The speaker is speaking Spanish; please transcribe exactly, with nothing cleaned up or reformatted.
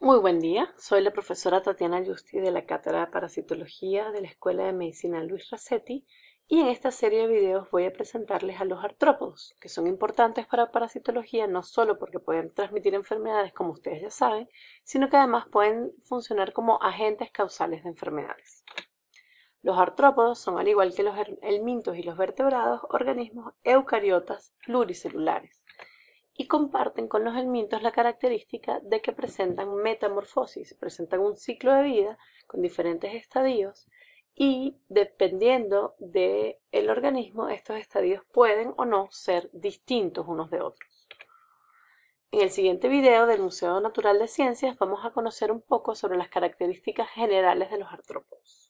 Muy buen día, soy la profesora Tatiana Yusti de la Cátedra de Parasitología de la Escuela de Medicina Luis Racetti y en esta serie de videos voy a presentarles a los artrópodos, que son importantes para parasitología no solo porque pueden transmitir enfermedades como ustedes ya saben, sino que además pueden funcionar como agentes causales de enfermedades. Los artrópodos son, al igual que los helmintos y los vertebrados, organismos eucariotas pluricelulares y comparten con los helmintos la característica de que presentan metamorfosis, presentan un ciclo de vida con diferentes estadios y dependiendo del organismo, estos estadios pueden o no ser distintos unos de otros. En el siguiente video del Museo Natural de Ciencias vamos a conocer un poco sobre las características generales de los artrópodos.